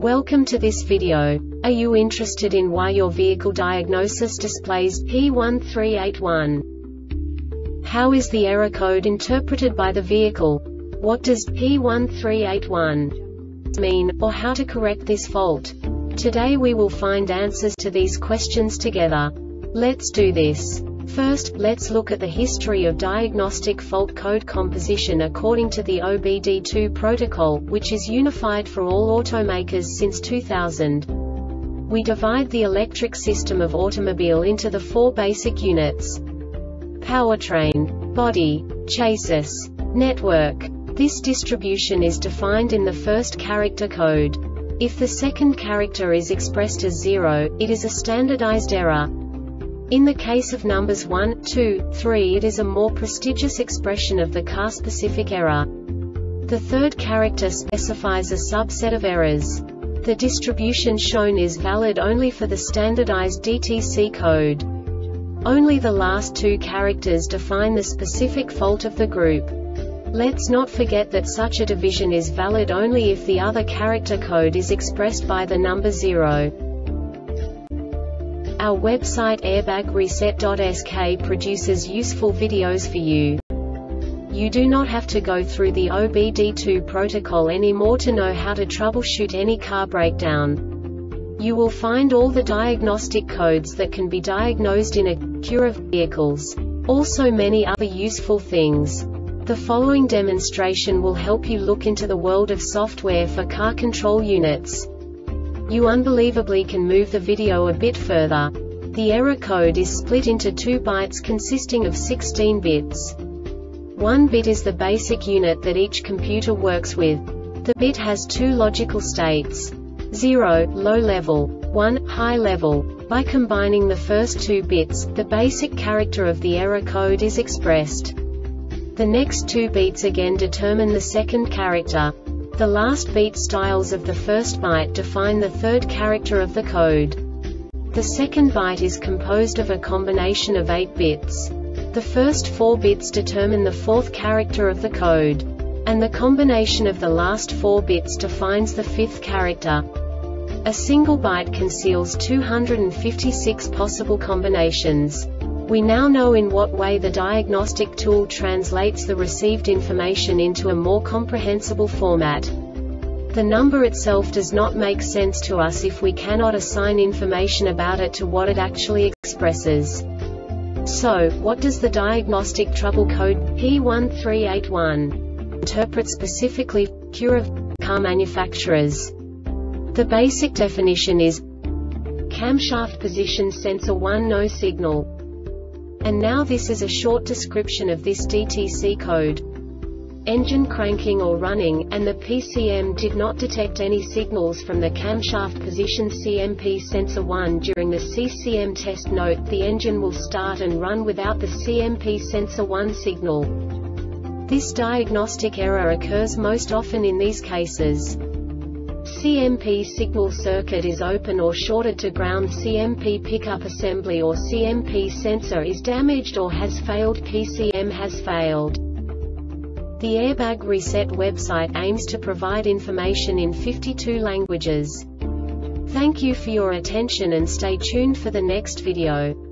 Welcome to this video. Are you interested in why your vehicle diagnosis displays P1381? How is the error code interpreted by the vehicle? What does P1381 mean, or how to correct this fault? Today we will find answers to these questions together. Let's do this. First, let's look at the history of diagnostic fault code composition according to the OBD2 protocol, which is unified for all automakers since 2000. We divide the electric system of automobile into the four basic units: powertrain, body, chassis, network. This distribution is defined in the first character code. If the second character is expressed as 0, it is a standardized error. In the case of numbers 1, 2, 3, it is a more prestigious expression of the car-specific error. The third character specifies a subset of errors. The distribution shown is valid only for the standardized DTC code. Only the last two characters define the specific fault of the group. Let's not forget that such a division is valid only if the other character code is expressed by the number 0. Our website airbagreset.sk produces useful videos for you. You do not have to go through the OBD2 protocol anymore to know how to troubleshoot any car breakdown. You will find all the diagnostic codes that can be diagnosed in Acura vehicles. Also many other useful things. The following demonstration will help you look into the world of software for car control units. You unbelievably can move the video a bit further. The error code is split into 2 bytes consisting of 16 bits. 1 bit is the basic unit that each computer works with. The bit has 2 logical states: 0, low level, 1, high level. By combining the first 2 bits, the basic character of the error code is expressed. The next 2 beats again determine the second character. The last beat styles of the first byte define the third character of the code. The second byte is composed of a combination of 8 bits. The first 4 bits determine the fourth character of the code. And the combination of the last 4 bits defines the fifth character. A single byte conceals 256 possible combinations. We now know in what way the diagnostic tool translates the received information into a more comprehensible format. The number itself does not make sense to us if we cannot assign information about it to what it actually expresses. So, what does the diagnostic trouble code P1381 interpret specifically for Acura car manufacturers? The basic definition is camshaft position sensor 1 no signal. And now this is a short description of this DTC code. Engine cranking or running, and the PCM did not detect any signals from the camshaft position CMP sensor 1 during the CCM test. Note, the engine will start and run without the CMP sensor 1 signal. This diagnostic error occurs most often in these cases: CMP signal circuit is open or shorted to ground, CMP pickup assembly or CMP sensor is damaged or has failed, PCM has failed. The Airbag Reset website aims to provide information in 52 languages. Thank you for your attention and stay tuned for the next video.